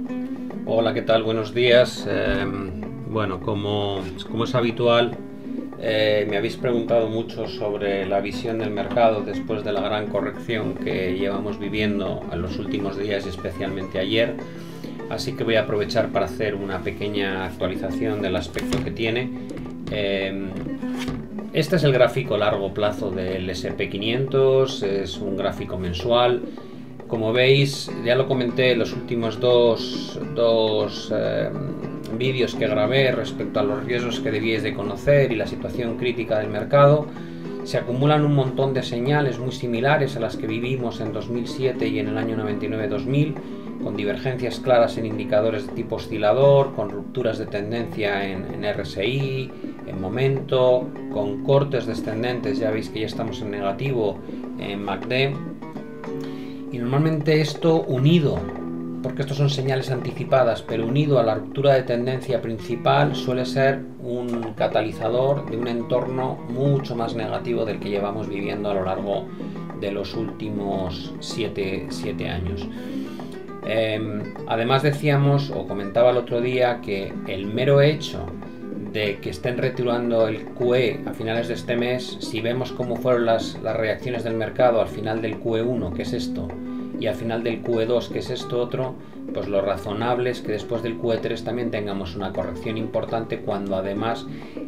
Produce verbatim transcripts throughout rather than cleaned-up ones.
Hola, ¿qué tal? Buenos días. Eh, bueno, como, como es habitual, eh, me habéis preguntado mucho sobre la visión del mercado después de la gran corrección que llevamos viviendo en los últimos días y especialmente ayer. Así que voy a aprovechar para hacer una pequeña actualización del aspecto que tiene. Eh, este es el gráfico largo plazo del ese and pe quinientos, es un gráfico mensual. Como veis, ya lo comenté en los últimos dos, dos eh, vídeos que grabé respecto a los riesgos que debíais de conocer y la situación crítica del mercado. Se acumulan un montón de señales muy similares a las que vivimos en dos mil siete y en el año noventa y nueve dos mil, con divergencias claras en indicadores de tipo oscilador, con rupturas de tendencia en, en erre ese i, en momento, con cortes descendentes, ya veis que ya estamos en negativo en M A C D. Y normalmente esto unido, porque estos son señales anticipadas, pero unido a la ruptura de tendencia principal, suele ser un catalizador de un entorno mucho más negativo del que llevamos viviendo a lo largo de los últimos siete años. Eh, además decíamos, o comentaba el otro día, que el mero hecho de que estén retirando el Q E a finales de este mes, si vemos cómo fueron las, las reacciones del mercado al final del Q E uno, que es esto, y al final del Q E dos, que es esto otro, pues lo razonable es que después del Q E tres también tengamos una corrección importante, cuando además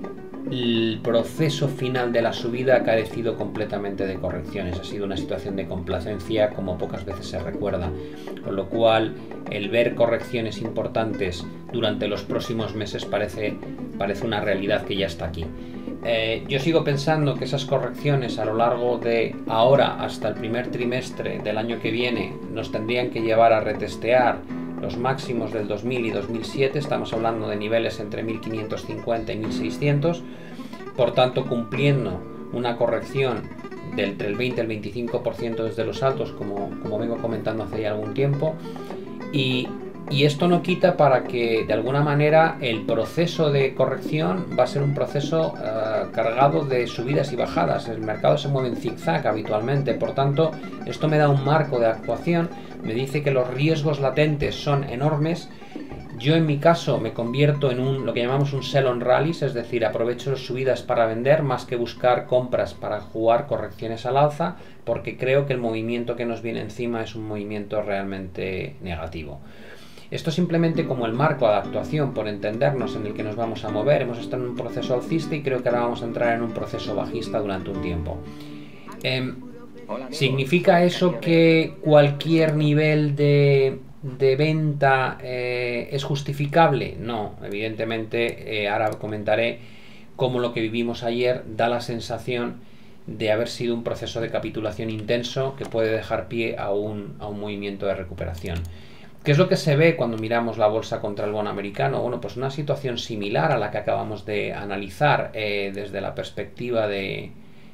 el proceso final de la subida ha carecido completamente de correcciones. Ha sido una situación de complacencia como pocas veces se recuerda, con lo cual el ver correcciones importantes durante los próximos meses parece, parece una realidad que ya está aquí. Eh, yo sigo pensando que esas correcciones a lo largo de ahora hasta el primer trimestre del año que viene nos tendrían que llevar a retestear los máximos del dos mil y dos mil siete, estamos hablando de niveles entre mil quinientos cincuenta y mil seiscientos, por tanto cumpliendo una corrección del entre el veinte y el veinticinco por ciento desde los altos, como, como vengo comentando hace ya algún tiempo, y, y esto no quita para que de alguna manera el proceso de corrección va a ser un proceso uh, cargado de subidas y bajadas. El mercado se mueve en zigzag habitualmente, por tanto esto me da un marco de actuación, me dice que los riesgos latentes son enormes. Yo en mi caso me convierto en un, lo que llamamos un sell on rallies, es decir, aprovecho las subidas para vender más que buscar compras para jugar correcciones al alza, porque creo que el movimiento que nos viene encima es un movimiento realmente negativo. Esto simplemente como el marco de actuación, por entendernos, en el que nos vamos a mover. Hemos estado en un proceso alcista y creo que ahora vamos a entrar en un proceso bajista durante un tiempo. Eh, ¿Significa eso que cualquier nivel de, de venta eh, es justificable? No, evidentemente, eh, ahora comentaré cómo lo que vivimos ayer da la sensación de haber sido un proceso de capitulación intenso que puede dejar pie a un, a un movimiento de recuperación. ¿Qué es lo que se ve cuando miramos la bolsa contra el bono americano? Bueno, pues una situación similar a la que acabamos de analizar eh, desde la perspectiva de,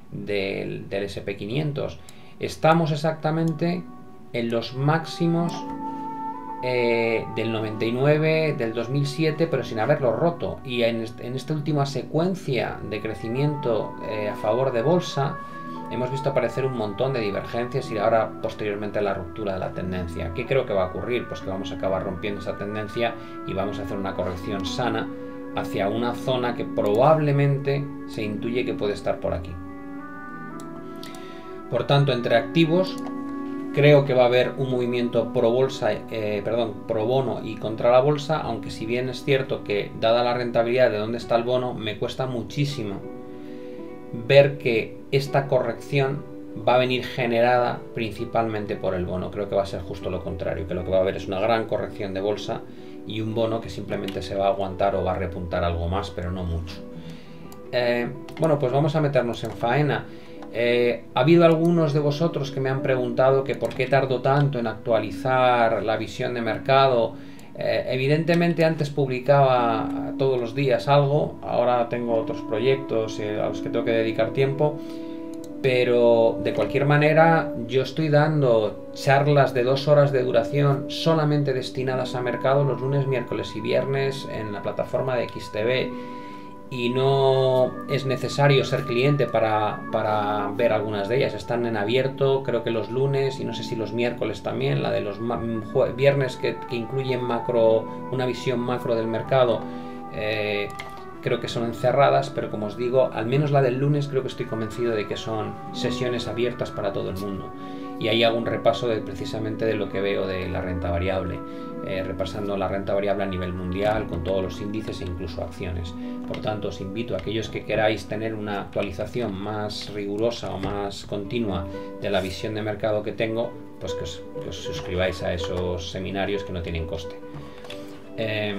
de, del ese and pe quinientos. Estamos exactamente en los máximos eh, del noventa y nueve, del dos mil siete, pero sin haberlo roto. Y en, en esta última secuencia de crecimiento eh, a favor de bolsa, hemos visto aparecer un montón de divergencias y ahora posteriormente la ruptura de la tendencia. ¿Qué creo que va a ocurrir? Pues que vamos a acabar rompiendo esa tendencia y vamos a hacer una corrección sana hacia una zona que probablemente se intuye que puede estar por aquí. Por tanto, entre activos creo que va a haber un movimiento pro bolsa, eh, perdón, pro bono y contra la bolsa, aunque si bien es cierto que dada la rentabilidad de dónde está el bono, me cuesta muchísimo ver que esta corrección va a venir generada principalmente por el bono. Creo que va a ser justo lo contrario, que lo que va a haber es una gran corrección de bolsa y un bono que simplemente se va a aguantar o va a repuntar algo más, pero no mucho. Eh, bueno, pues vamos a meternos en faena. Eh, ha habido algunos de vosotros que me han preguntado que por qué tardo tanto en actualizar la visión de mercado. Eh, evidentemente antes publicaba todos los días algo, ahora tengo otros proyectos eh, a los que tengo que dedicar tiempo, pero de cualquier manera yo estoy dando charlas de dos horas de duración solamente destinadas a mercado los lunes, miércoles y viernes en la plataforma de X T V. y no es necesario ser cliente para, para ver algunas de ellas. Están en abierto, creo que los lunes y no sé si los miércoles también. La de los viernes que, que incluyen macro, una visión macro del mercado, eh, creo que son encerradas, pero como os digo, al menos la del lunes creo que estoy convencido de que son sesiones abiertas para todo el mundo. Y ahí hago un repaso de, precisamente de lo que veo de la renta variable, eh, repasando la renta variable a nivel mundial con todos los índices e incluso acciones. Por tanto, os invito a aquellos que queráis tener una actualización más rigurosa o más continua de la visión de mercado que tengo, pues que os, que os suscribáis a esos seminarios que no tienen coste. Eh,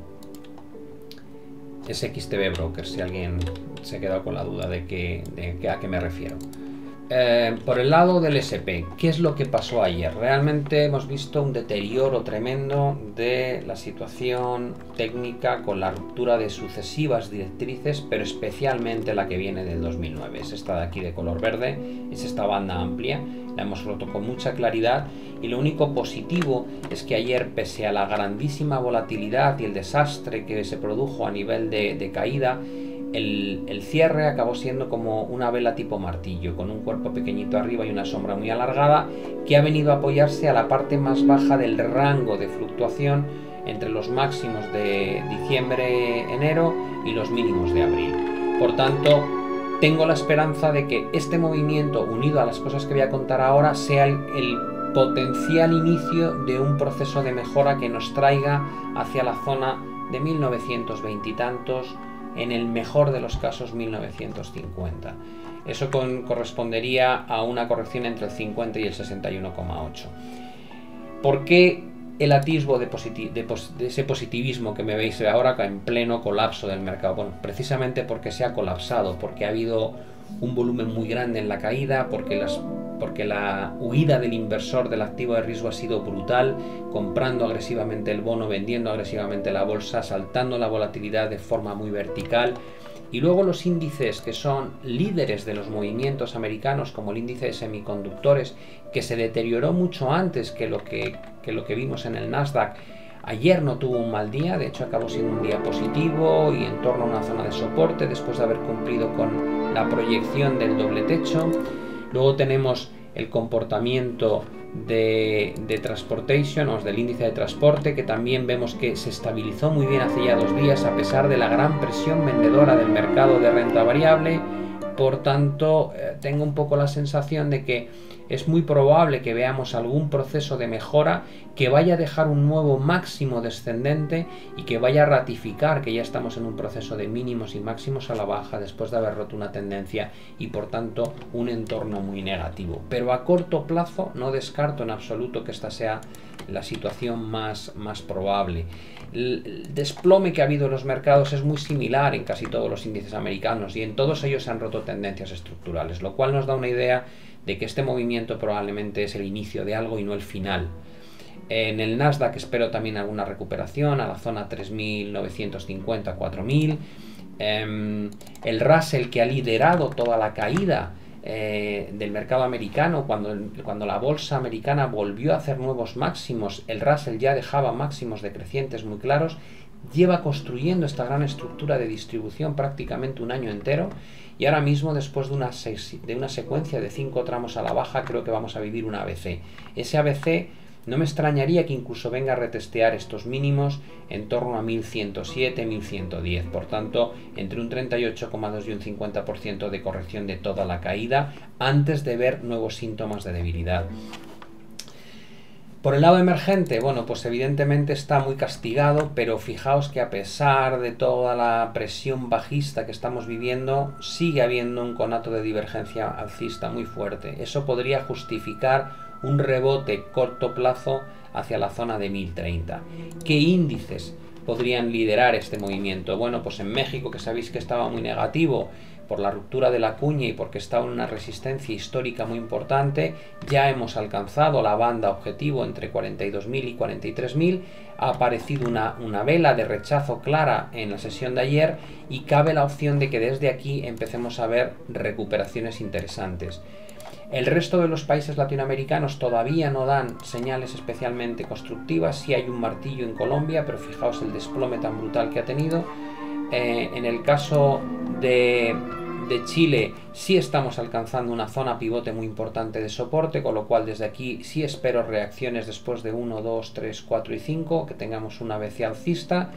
es X T B Brokers, si alguien se ha quedado con la duda de, que, de que, a qué me refiero. Eh, por el lado del ese pe, ¿qué es lo que pasó ayer? Realmente hemos visto un deterioro tremendo de la situación técnica con la ruptura de sucesivas directrices, pero especialmente la que viene del dos mil nueve. Es esta de aquí de color verde, es esta banda amplia, la hemos roto con mucha claridad y lo único positivo es que ayer, pese a la grandísima volatilidad y el desastre que se produjo a nivel de, de caída, El, el cierre acabó siendo como una vela tipo martillo, con un cuerpo pequeñito arriba y una sombra muy alargada, que ha venido a apoyarse a la parte más baja del rango de fluctuación entre los máximos de diciembre-enero y los mínimos de abril. Por tanto, tengo la esperanza de que este movimiento, unido a las cosas que voy a contar ahora, sea el, el potencial inicio de un proceso de mejora que nos traiga hacia la zona de mil novecientos veinte y tantos, en el mejor de los casos mil novecientos cincuenta. Eso con, correspondería a una corrección entre el cincuenta y el sesenta y uno coma ocho. ¿Por qué el atisbo de, de, de ese positivismo que me veis ahora en pleno colapso del mercado? Bueno, precisamente porque se ha colapsado, porque ha habido un volumen muy grande en la caída, porque las porque la huida del inversor del activo de riesgo ha sido brutal, comprando agresivamente el bono, vendiendo agresivamente la bolsa, saltando la volatilidad de forma muy vertical. Y luego los índices que son líderes de los movimientos americanos, como el índice de semiconductores, que se deterioró mucho antes que lo que, que lo que vimos en el Nasdaq. Ayer no tuvo un mal día, de hecho acabó siendo un día positivo y en torno a una zona de soporte después de haber cumplido con la proyección del doble techo. Luego tenemos el comportamiento de, de Transportation, o del índice de transporte, que también vemos que se estabilizó muy bien hace ya dos días a pesar de la gran presión vendedora del mercado de renta variable. Por tanto, eh, tengo un poco la sensación de que es muy probable que veamos algún proceso de mejora que vaya a dejar un nuevo máximo descendente y que vaya a ratificar que ya estamos en un proceso de mínimos y máximos a la baja después de haber roto una tendencia y por tanto un entorno muy negativo. Pero a corto plazo no descarto en absoluto que esta sea la situación más, más probable. El desplome que ha habido en los mercados es muy similar en casi todos los índices americanos y en todos ellos se han roto tendencias estructurales, lo cual nos da una idea de que este movimiento probablemente es el inicio de algo y no el final. En el Nasdaq espero también alguna recuperación a la zona tres mil novecientos cincuenta a cuatro mil. Eh, el Russell, que ha liderado toda la caída eh, del mercado americano, cuando, cuando la bolsa americana volvió a hacer nuevos máximos, el Russell ya dejaba máximos decrecientes muy claros, lleva construyendo esta gran estructura de distribución prácticamente un año entero. Y ahora mismo, después de una, de una secuencia de cinco tramos a la baja, creo que vamos a vivir un A B C. Ese A B C no me extrañaría que incluso venga a retestear estos mínimos en torno a mil ciento siete, mil ciento diez. Por tanto, entre un treinta y ocho coma dos y un cincuenta por ciento de corrección de toda la caída antes de ver nuevos síntomas de debilidad. Por el lado emergente, bueno, pues evidentemente está muy castigado, pero fijaos que a pesar de toda la presión bajista que estamos viviendo, sigue habiendo un conato de divergencia alcista muy fuerte. Eso podría justificar un rebote corto plazo hacia la zona de mil treinta. ¿Qué índices podrían liderar este movimiento? Bueno, pues en México, que sabéis que estaba muy negativo por la ruptura de la cuña y porque está en una resistencia histórica muy importante, ya hemos alcanzado la banda objetivo entre cuarenta y dos mil y cuarenta y tres mil, ha aparecido una, una vela de rechazo clara en la sesión de ayer y cabe la opción de que desde aquí empecemos a ver recuperaciones interesantes. El resto de los países latinoamericanos todavía no dan señales especialmente constructivas. Sí hay un martillo en Colombia, pero fijaos el desplome tan brutal que ha tenido. Eh, en el caso de, de Chile sí estamos alcanzando una zona pivote muy importante de soporte, con lo cual desde aquí sí espero reacciones después de uno, dos, tres, cuatro y cinco, que tengamos una B C alcista.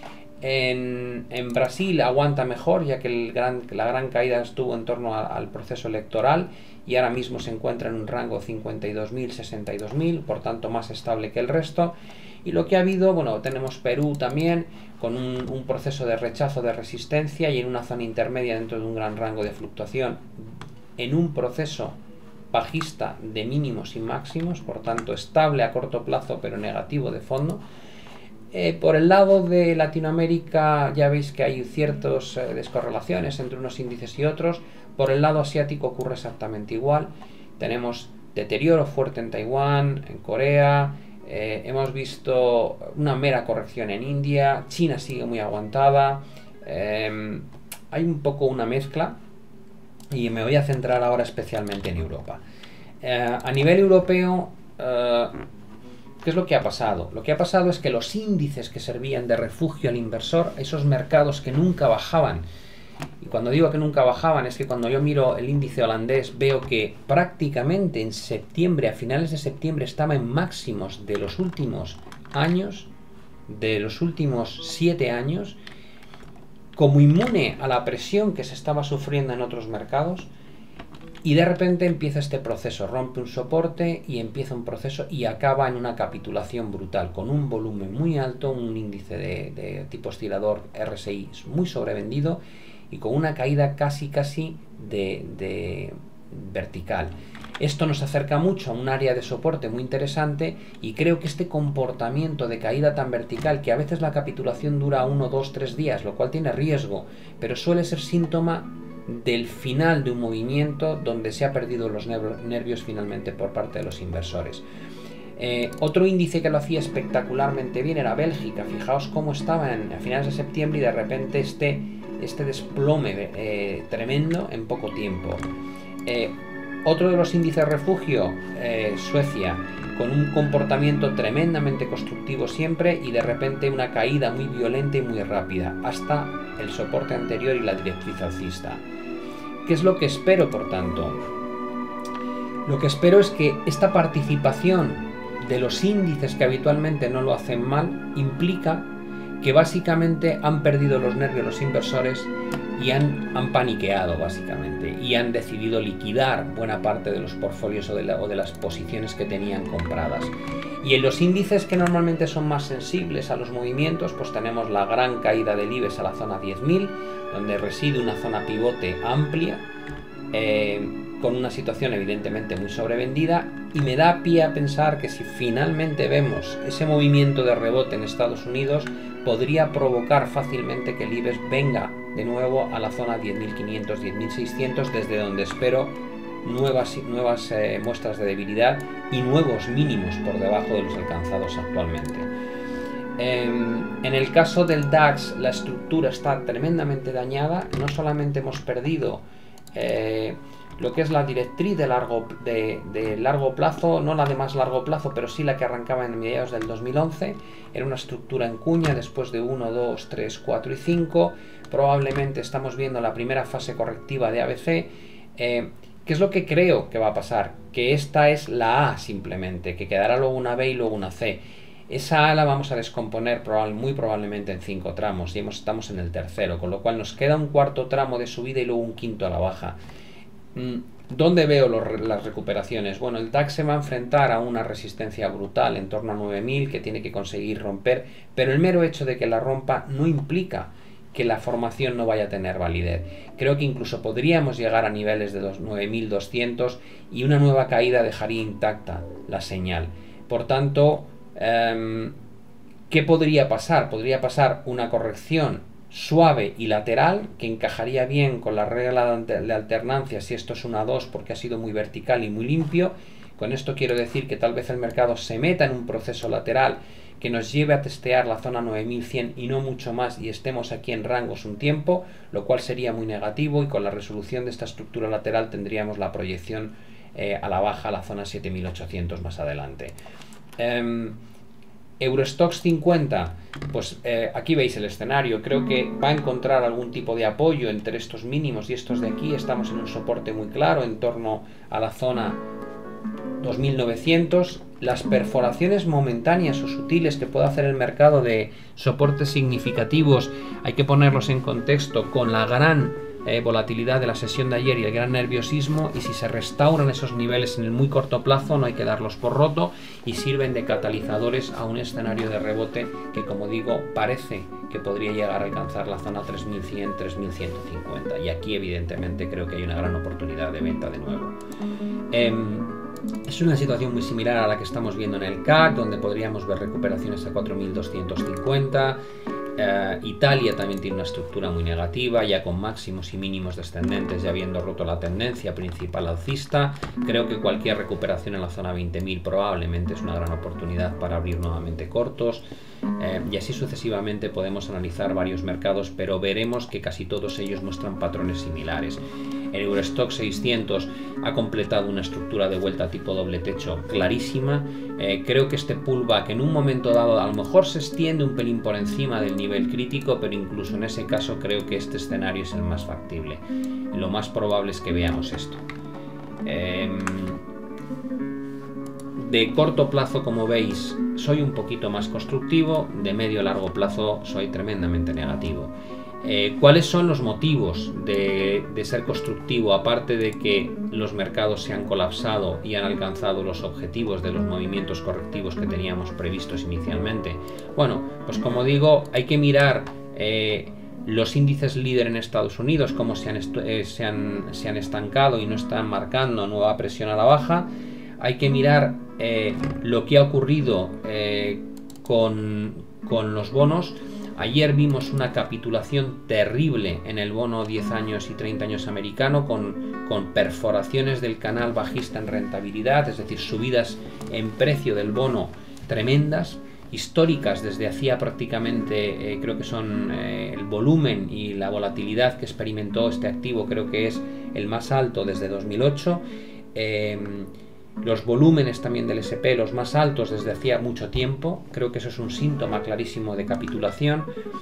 En, en Brasil aguanta mejor, ya que el gran, la gran caída estuvo en torno a, al proceso electoral y ahora mismo se encuentra en un rango cincuenta y dos mil, sesenta y dos mil, por tanto más estable que el resto. Y lo que ha habido, bueno, tenemos Perú también con un, un proceso de rechazo de resistencia y en una zona intermedia dentro de un gran rango de fluctuación, en un proceso bajista de mínimos y máximos, por tanto estable a corto plazo pero negativo de fondo. Eh, por el lado de Latinoamérica ya veis que hay ciertas eh, descorrelaciones entre unos índices y otros. Por el lado asiático ocurre exactamente igual. Tenemos deterioro fuerte en Taiwán, en Corea, eh, hemos visto una mera corrección en India, China sigue muy aguantada, eh, hay un poco una mezcla y me voy a centrar ahora especialmente en Europa. Eh, a nivel europeo, eh, ¿qué es lo que ha pasado? Lo que ha pasado es que los índices que servían de refugio al inversor, esos mercados que nunca bajaban, y cuando digo que nunca bajaban es que cuando yo miro el índice holandés veo que prácticamente en septiembre, a finales de septiembre, estaba en máximos de los últimos años, de los últimos siete años, como inmune a la presión que se estaba sufriendo en otros mercados. Y de repente empieza este proceso, rompe un soporte y empieza un proceso y acaba en una capitulación brutal, con un volumen muy alto, un índice de, de tipo oscilador R S I muy sobrevendido y con una caída casi casi de, de vertical. Esto nos acerca mucho a un área de soporte muy interesante y creo que este comportamiento de caída tan vertical, que a veces la capitulación dura uno, dos, tres días, lo cual tiene riesgo, pero suele ser síntoma del final de un movimiento donde se ha perdido los nervios finalmente por parte de los inversores. Eh, otro índice que lo hacía espectacularmente bien era Bélgica. Fijaos cómo estaba en, a finales de septiembre y de repente este, este desplome eh, tremendo en poco tiempo. Eh, otro de los índices refugio, eh, Suecia, con un comportamiento tremendamente constructivo siempre y de repente una caída muy violenta y muy rápida hasta el soporte anterior y la directriz alcista. ¿Qué es lo que espero, por tanto? Lo que espero es que esta participación de los índices que habitualmente no lo hacen mal implica que básicamente han perdido los nervios los inversores y han, han paniqueado básicamente y han decidido liquidar buena parte de los portfolios o de, la, o de las posiciones que tenían compradas. Y en los índices que normalmente son más sensibles a los movimientos, pues tenemos la gran caída del IBEX a la zona diez mil, donde reside una zona pivote amplia, eh, con una situación evidentemente muy sobrevendida, y me da pie a pensar que si finalmente vemos ese movimiento de rebote en Estados Unidos, podría provocar fácilmente que el IBEX venga de nuevo a la zona diez mil quinientos, diez mil seiscientos, desde donde espero nuevas, nuevas eh, muestras de debilidad y nuevos mínimos por debajo de los alcanzados actualmente. Eh, en el caso del DAX, la estructura está tremendamente dañada. No solamente hemos perdido eh, lo que es la directriz de largo, de, de largo plazo, no la de más largo plazo, pero sí la que arrancaba en mediados del dos mil once, era una estructura en cuña después de uno, dos, tres, cuatro y cinco, probablemente estamos viendo la primera fase correctiva de A B C. Eh, ¿Qué es lo que creo que va a pasar? Que esta es la A simplemente, que quedará luego una B y luego una C. Esa A la vamos a descomponer probable, muy probablemente en cinco tramos y hemos, estamos en el tercero, con lo cual nos queda un cuarto tramo de subida y luego un quinto a la baja. ¿Dónde veo los, las recuperaciones? Bueno, el DAX se va a enfrentar a una resistencia brutal en torno a nueve mil que tiene que conseguir romper, pero el mero hecho de que la rompa no implica que la formación no vaya a tener validez. Creo que incluso podríamos llegar a niveles de nueve mil doscientos y una nueva caída dejaría intacta la señal. Por tanto, eh, ¿qué podría pasar? Podría pasar una corrección suave y lateral que encajaría bien con la regla de alternancia si esto es una dos porque ha sido muy vertical y muy limpio. Con esto quiero decir que tal vez el mercado se meta en un proceso lateral que nos lleve a testear la zona nueve mil cien y no mucho más y estemos aquí en rangos un tiempo, lo cual sería muy negativo, y con la resolución de esta estructura lateral tendríamos la proyección eh, a la baja a la zona siete mil ochocientos más adelante. Eh, Eurostoxx cincuenta, pues eh, aquí veis el escenario, creo que va a encontrar algún tipo de apoyo entre estos mínimos y estos de aquí. Estamos en un soporte muy claro en torno a la zona dos mil novecientos. Las perforaciones momentáneas o sutiles que puede hacer el mercado de soportes significativos hay que ponerlos en contexto con la gran eh, volatilidad de la sesión de ayer y el gran nerviosismo, y si se restauran esos niveles en el muy corto plazo no hay que darlos por roto, y sirven de catalizadores a un escenario de rebote que, como digo, parece que podría llegar a alcanzar la zona tres mil cien, tres mil ciento cincuenta, y aquí evidentemente creo que hay una gran oportunidad de venta de nuevo. Eh, Es una situación muy similar a la que estamos viendo en el C A C, donde podríamos ver recuperaciones a cuatro mil doscientos cincuenta. Uh, Italia también tiene una estructura muy negativa, ya con máximos y mínimos descendentes, ya habiendo roto la tendencia principal alcista. Creo que cualquier recuperación en la zona veinte mil probablemente es una gran oportunidad para abrir nuevamente cortos. Eh, y así sucesivamente podemos analizar varios mercados, pero veremos que casi todos ellos muestran patrones similares. El Eurostoxx seiscientos ha completado una estructura de vuelta tipo doble techo clarísima. Eh, creo que este pullback en un momento dado a lo mejor se extiende un pelín por encima del nivel crítico, pero incluso en ese caso creo que este escenario es el más factible. Lo más probable es que veamos esto. Eh, de corto plazo, como veis, soy un poquito más constructivo. De medio a largo plazo soy tremendamente negativo. Eh, ¿Cuáles son los motivos de, de ser constructivo, aparte de que los mercados se han colapsado y han alcanzado los objetivos de los movimientos correctivos que teníamos previstos inicialmente? Bueno, pues como digo, hay que mirar eh, los índices líder en Estados Unidos, cómo se han, eh, se, han, se han estancado y no están marcando nueva presión a la baja. Hay que mirar eh, lo que ha ocurrido eh, con, con los bonos. Ayer vimos una capitulación terrible en el bono diez años y treinta años americano, con, con perforaciones del canal bajista en rentabilidad, es decir, subidas en precio del bono tremendas, históricas desde hacía prácticamente, eh, creo que son eh, el volumen y la volatilidad que experimentó este activo, creo que es el más alto desde dos mil ocho. Eh, Los volúmenes también del ese pe, los más altos desde hacía mucho tiempo. Creo que eso es un síntoma clarísimo de capitulación.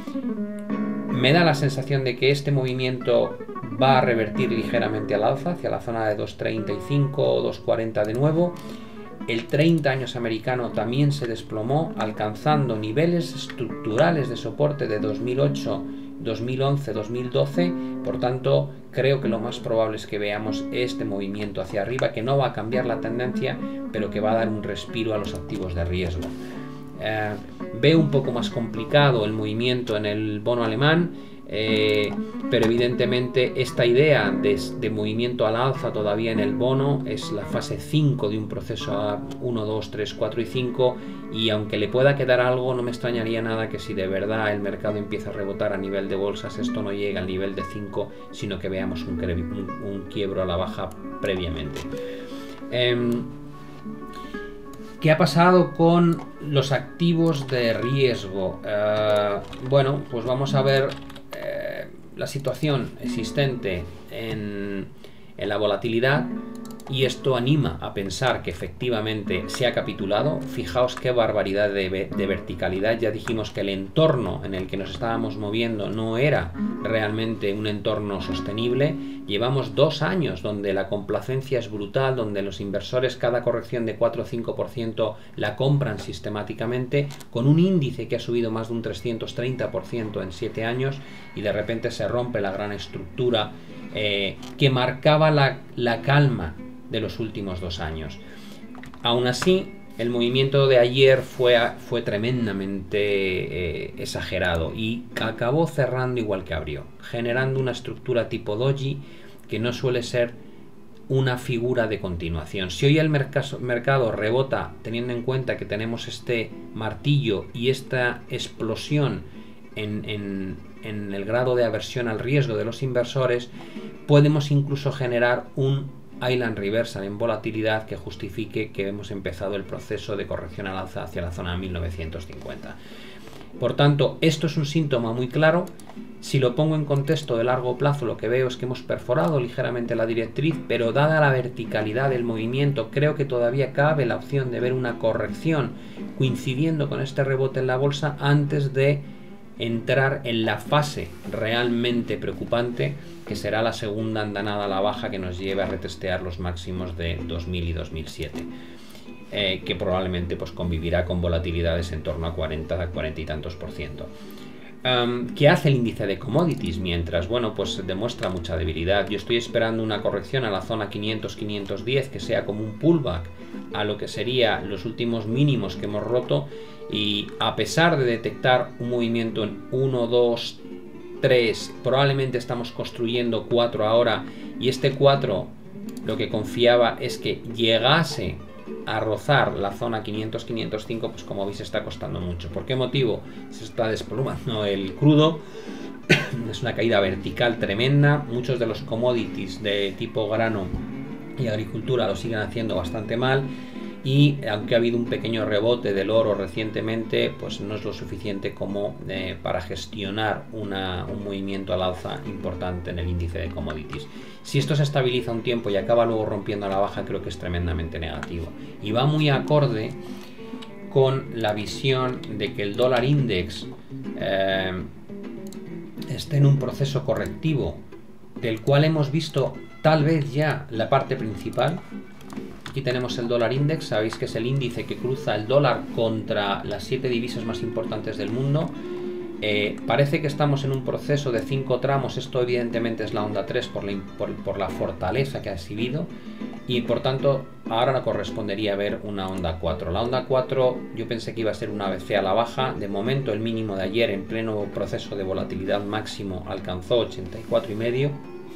Me da la sensación de que este movimiento va a revertir ligeramente al alza, hacia la zona de dos treinta y cinco o dos cuarenta de nuevo. El treinta años americano también se desplomó, alcanzando niveles estructurales de soporte de dos mil ocho, dos mil once, dos mil doce. Por tanto, creo que lo más probable es que veamos este movimiento hacia arriba, que no va a cambiar la tendencia, pero que va a dar un respiro a los activos de riesgo. Eh, veo un poco más complicado el movimiento en el bono alemán, eh, pero evidentemente esta idea de, de movimiento al alza todavía en el bono es la fase cinco de un proceso a uno, dos, tres, cuatro y cinco, y aunque le pueda quedar algo, no me extrañaría nada que si de verdad el mercado empieza a rebotar a nivel de bolsas, esto no llegue al nivel de cinco, sino que veamos un, un, un quiebro a la baja previamente. Eh, ¿Qué ha pasado con los activos de riesgo? Eh, bueno, pues vamos a ver eh, la situación existente en, en la volatilidad, y esto anima a pensar que efectivamente se ha capitulado. Fijaos qué barbaridad de, de verticalidad. Ya dijimos que el entorno en el que nos estábamos moviendo no era realmente un entorno sostenible. Llevamos dos años donde la complacencia es brutal, donde los inversores cada corrección de cuatro o cinco por ciento la compran sistemáticamente, con un índice que ha subido más de un trescientos treinta por ciento en siete años, y de repente se rompe la gran estructura eh, que marcaba la, la calma de los últimos dos años. Aún así, el movimiento de ayer fue, fue tremendamente eh, exagerado y acabó cerrando igual que abrió, generando una estructura tipo doji que no suele ser una figura de continuación. Si hoy el mercado, mercado rebota teniendo en cuenta que tenemos este martillo y esta explosión en, en, en el grado de aversión al riesgo de los inversores, podemos incluso generar un Island Reversal en volatilidad que justifique que hemos empezado el proceso de corrección al alza hacia la zona de mil novecientos cincuenta. Por tanto, esto es un síntoma muy claro. Si lo pongo en contexto de largo plazo, lo que veo es que hemos perforado ligeramente la directriz, pero dada la verticalidad del movimiento, creo que todavía cabe la opción de ver una corrección coincidiendo con este rebote en la bolsa antes de entrar en la fase realmente preocupante, que será la segunda andanada a la baja que nos lleve a retestear los máximos de dos mil y dos mil siete. Eh, que probablemente pues convivirá con volatilidades en torno a cuarenta, a cuarenta y tantos por ciento. Um, ¿Qué hace el índice de commodities? Mientras, bueno, pues demuestra mucha debilidad. Yo estoy esperando una corrección a la zona quinientos, quinientos diez, que sea como un pullback a lo que sería los últimos mínimos que hemos roto, y a pesar de detectar un movimiento en uno, dos, tres, probablemente estamos construyendo cuatro ahora, y este cuatro lo que confiaba es que llegase a rozar la zona quinientos, quinientos cinco, pues como veis está costando mucho. ¿Por qué motivo? Se está desplomando el crudo, es una caída vertical tremenda, muchos de los commodities de tipo grano y agricultura lo siguen haciendo bastante mal, y aunque ha habido un pequeño rebote del oro recientemente, pues no es lo suficiente como eh, para gestionar una, un movimiento al alza importante en el índice de commodities. Si esto se estabiliza un tiempo y acaba luego rompiendo a la baja, creo que es tremendamente negativo, y va muy acorde con la visión de que el dólar index eh, esté en un proceso correctivo del cual hemos visto tal vez ya la parte principal. Aquí tenemos el dólar index, sabéis que es el índice que cruza el dólar contra las siete divisas más importantes del mundo. Eh, parece que estamos en un proceso de cinco tramos, esto evidentemente es la onda tres por la, por, por la fortaleza que ha exhibido, y por tanto ahora no correspondería ver una onda cuatro. La onda cuatro yo pensé que iba a ser una A B C a la baja, de momento el mínimo de ayer en pleno proceso de volatilidad máximo alcanzó ochenta y cuatro y medio.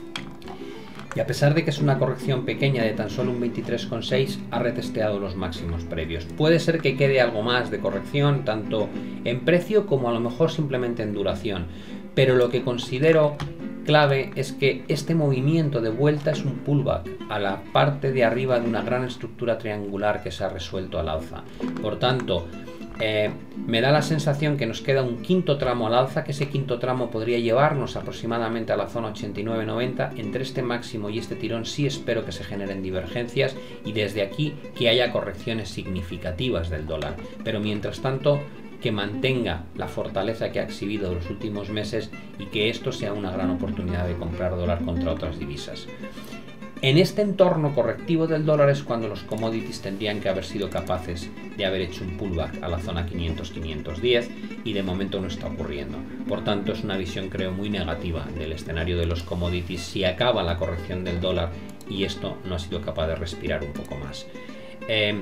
Y a pesar de que es una corrección pequeña de tan solo un veintitrés coma seis, ha retesteado los máximos previos. Puede ser que quede algo más de corrección, tanto en precio como a lo mejor simplemente en duración. Pero lo que considero clave es que este movimiento de vuelta es un pullback a la parte de arriba de una gran estructura triangular que se ha resuelto al alza. Por tanto, Eh, me da la sensación que nos queda un quinto tramo al alza, que ese quinto tramo podría llevarnos aproximadamente a la zona ochenta y nueve noventa. Entre este máximo y este tirón sí espero que se generen divergencias, y desde aquí que haya correcciones significativas del dólar, pero mientras tanto que mantenga la fortaleza que ha exhibido los últimos meses, y que esto sea una gran oportunidad de comprar dólar contra otras divisas. En este entorno correctivo del dólar es cuando los commodities tendrían que haber sido capaces de haber hecho un pullback a la zona quinientos, quinientos diez, y de momento no está ocurriendo. Por tanto, es una visión, creo, muy negativa del escenario de los commodities si acaba la corrección del dólar y esto no ha sido capaz de respirar un poco más. Eh,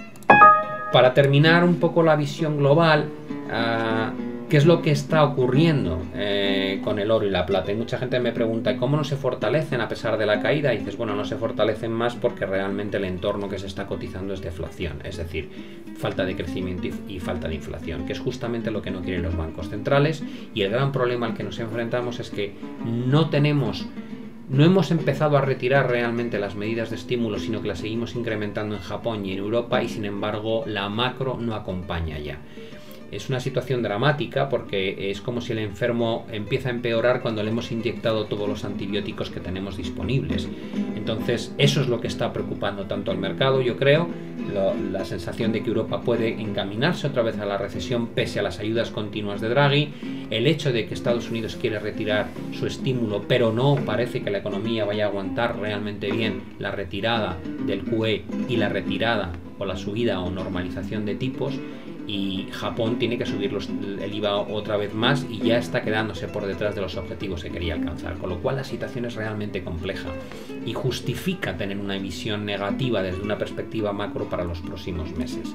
para terminar un poco la visión global, uh, ¿qué es lo que está ocurriendo eh, con el oro y la plata? Y mucha gente me pregunta, ¿cómo no se fortalecen a pesar de la caída? Y dices, bueno, no se fortalecen más porque realmente el entorno que se está cotizando es deflación, es decir, falta de crecimiento y, y falta de inflación, que es justamente lo que no quieren los bancos centrales. Y el gran problema al que nos enfrentamos es que no tenemos... No hemos empezado a retirar realmente las medidas de estímulo, sino que las seguimos incrementando en Japón y en Europa, y sin embargo la macro no acompaña ya. Es una situación dramática porque es como si el enfermo empieza a empeorar cuando le hemos inyectado todos los antibióticos que tenemos disponibles. Entonces eso es lo que está preocupando tanto al mercado, yo creo, lo, la sensación de que Europa puede encaminarse otra vez a la recesión pese a las ayudas continuas de Draghi, el hecho de que Estados Unidos quiere retirar su estímulo, pero no parece que la economía vaya a aguantar realmente bien la retirada del Q E y la retirada o la subida o normalización de tipos. Y Japón tiene que subir los, el I V A otra vez más y ya está quedándose por detrás de los objetivos que quería alcanzar, con lo cual la situación es realmente compleja y justifica tener una visión negativa desde una perspectiva macro para los próximos meses.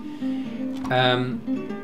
Um,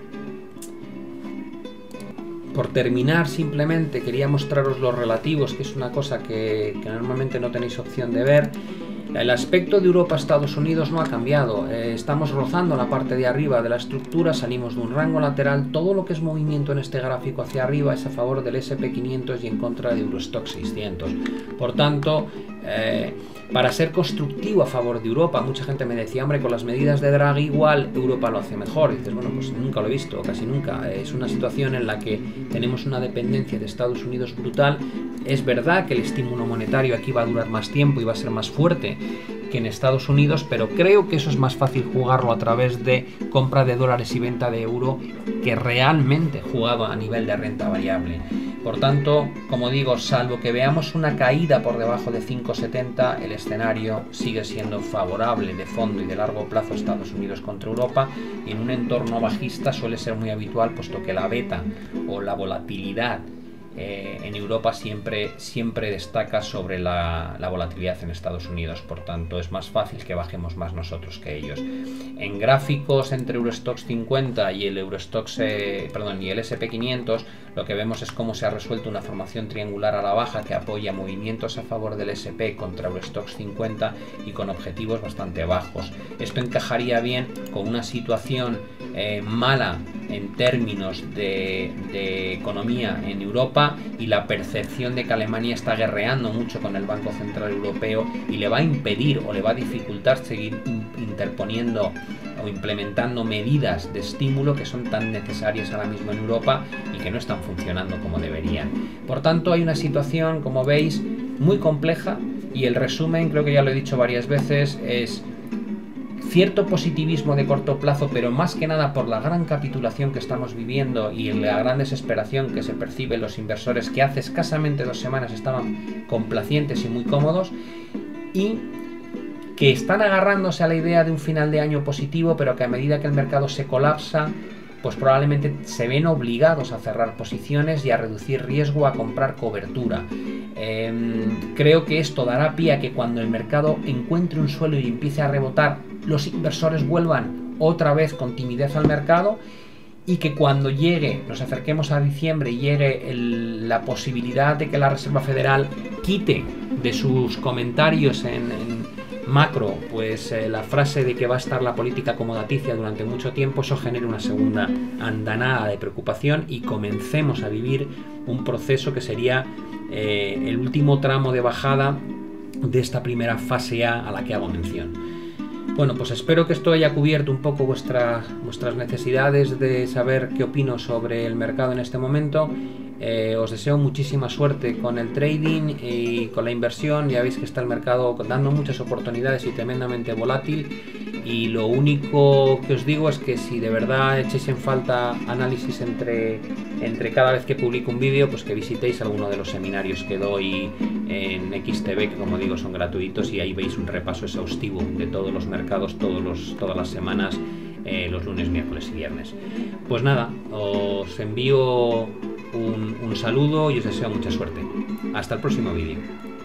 por terminar, simplemente quería mostraros los relativos, que es una cosa que, que normalmente no tenéis opción de ver. El aspecto de Europa-Estados Unidos no ha cambiado, eh, estamos rozando la parte de arriba de la estructura, salimos de un rango lateral, todo lo que es movimiento en este gráfico hacia arriba es a favor del ese and pe quinientos y en contra de Eurostoxx seiscientos. Por tanto, eh, para ser constructivo a favor de Europa. Mucha gente me decía, hombre, con las medidas de Draghi igual Europa lo hace mejor. Y dices, bueno, pues nunca lo he visto, casi nunca. Es una situación en la que tenemos una dependencia de Estados Unidos brutal. Es verdad que el estímulo monetario aquí va a durar más tiempo y va a ser más fuerte que en Estados Unidos, pero creo que eso es más fácil jugarlo a través de compra de dólares y venta de euro que realmente jugado a nivel de renta variable. Por tanto, como digo, salvo que veamos una caída por debajo de cinco setenta, el escenario sigue siendo favorable de fondo y de largo plazo a Estados Unidos contra Europa. Y en un entorno bajista suele ser muy habitual, puesto que la beta o la volatilidad Eh, en Europa siempre, siempre destaca sobre la, la volatilidad en Estados Unidos, por tanto es más fácil que bajemos más nosotros que ellos. En gráficos entre Eurostoxx cincuenta y el Eurostoxx, eh, perdón, y el ese and pe quinientos, lo que vemos es cómo se ha resuelto una formación triangular a la baja que apoya movimientos a favor del ese and pe contra Eurostoxx cincuenta y con objetivos bastante bajos. Esto encajaría bien con una situación eh, mala en términos de, de economía en Europa y la percepción de que Alemania está guerreando mucho con el Banco Central Europeo y le va a impedir o le va a dificultar seguir interponiendo o implementando medidas de estímulo que son tan necesarias ahora mismo en Europa y que no están funcionando como deberían. Por tanto, hay una situación, como veis, muy compleja, y el resumen, creo que ya lo he dicho varias veces, es cierto positivismo de corto plazo, pero más que nada por la gran capitulación que estamos viviendo y la gran desesperación que se percibe en los inversores, que hace escasamente dos semanas estaban complacientes y muy cómodos, y que están agarrándose a la idea de un final de año positivo, pero que a medida que el mercado se colapsa, pues probablemente se ven obligados a cerrar posiciones y a reducir riesgo, a comprar cobertura. Eh, creo que esto dará pie a que cuando el mercado encuentre un suelo y empiece a rebotar, los inversores vuelvan otra vez con timidez al mercado, y que cuando llegue, nos acerquemos a diciembre y llegue el, la posibilidad de que la Reserva Federal quite de sus comentarios en, en macro, pues eh, la frase de que va a estar la política acomodaticia durante mucho tiempo, eso genera una segunda andanada de preocupación y comencemos a vivir un proceso que sería eh, el último tramo de bajada de esta primera fase A a la que hago mención. Bueno, pues espero que esto haya cubierto un poco vuestra, vuestras necesidades de saber qué opino sobre el mercado en este momento. Eh, os deseo muchísima suerte con el trading y con la inversión. Ya veis que está el mercado dando muchas oportunidades y tremendamente volátil, y lo único que os digo es que si de verdad echéis en falta análisis entre, entre cada vez que publico un vídeo, pues que visitéis alguno de los seminarios que doy en X T V, que como digo son gratuitos, y ahí veis un repaso exhaustivo de todos los mercados todos los, todas las semanas, eh, los lunes, miércoles y viernes. Pues nada, os envío Un, un saludo y os deseo mucha suerte. Hasta el próximo vídeo.